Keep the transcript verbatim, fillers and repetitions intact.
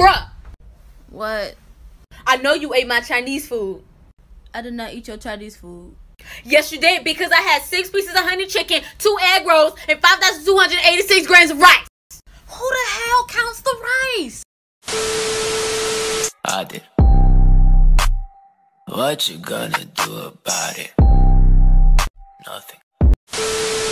Bruh. What? I know you ate my Chinese food. I did not eat your Chinese food. Yes, you did, because I had six pieces of honey chicken, two egg rolls, and five thousand two hundred eighty-six grams of rice. Who the hell counts the rice? I did. What you gonna do about it? Nothing.